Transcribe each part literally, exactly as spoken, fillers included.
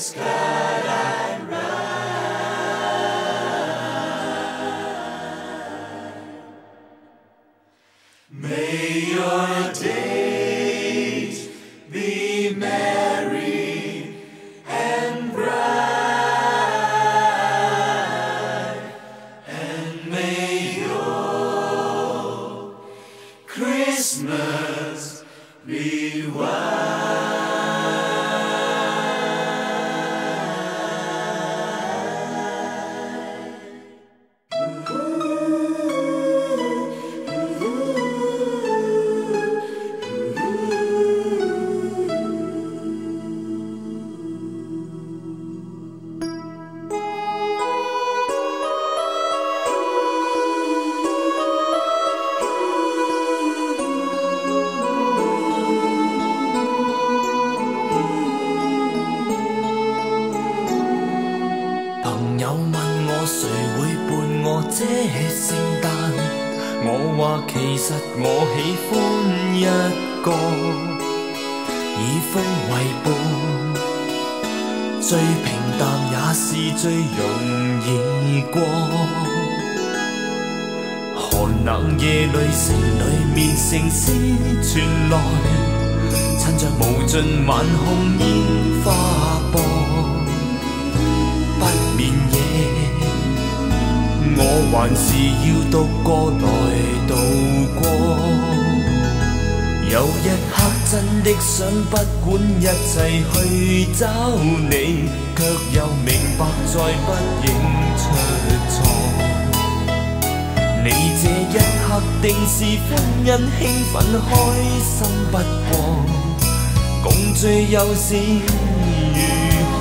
Christmas card I write. May your days be merry and bright, and may your Christmas be white. 其實我喜歡一個以風為伴，最平淡也是最容易過。寒冷夜裏城裏面城市傳來，趁着無盡晚空煙花播，不眠夜我還是要獨個來渡過。有一刻真的想不管一切去找你，卻又明白再不應出錯。你這一刻定是歡欣興奮開心不過，共聚又是如何？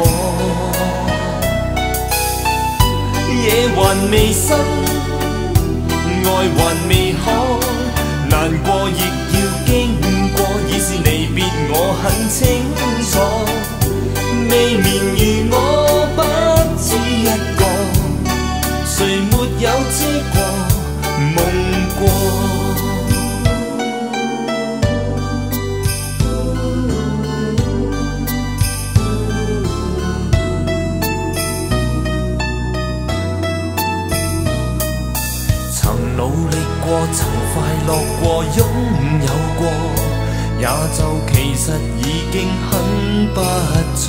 夜還未深，愛還未可，難過亦要經過，已是離別我很清楚。未眠如我不止一個，誰沒有知過夢過？努力過，曾快樂過，擁有過，也就其實已經很不錯。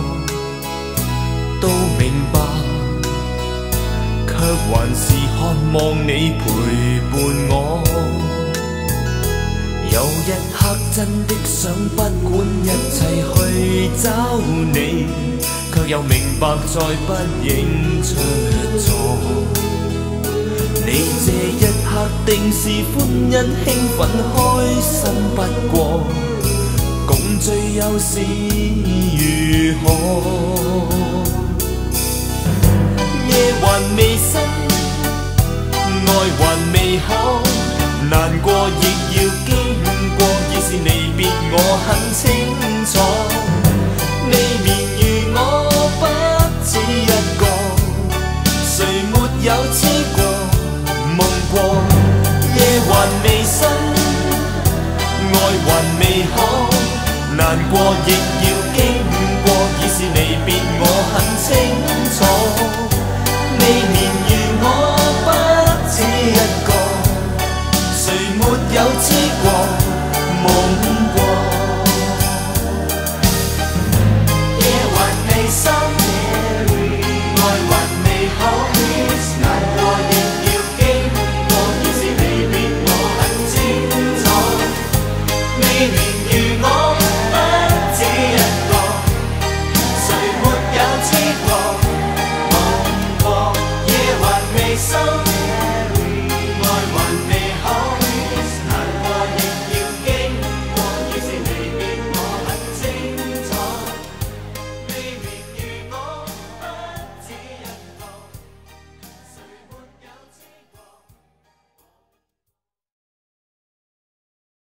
都明白，卻還是渴望你陪伴我。有一刻真的想不管一切去找你，卻又明白再不應出錯。你這一刻定是歡欣興奮開心不過，共聚又是如何？夜還未深，愛還未可，難過亦要經過，已是離別我很清楚。未眠如我不止一個，誰沒有知過？夜還未深，愛還未可，難過亦要經過，已是離別我很清楚。未眠如我不止一個，誰沒有知過夢？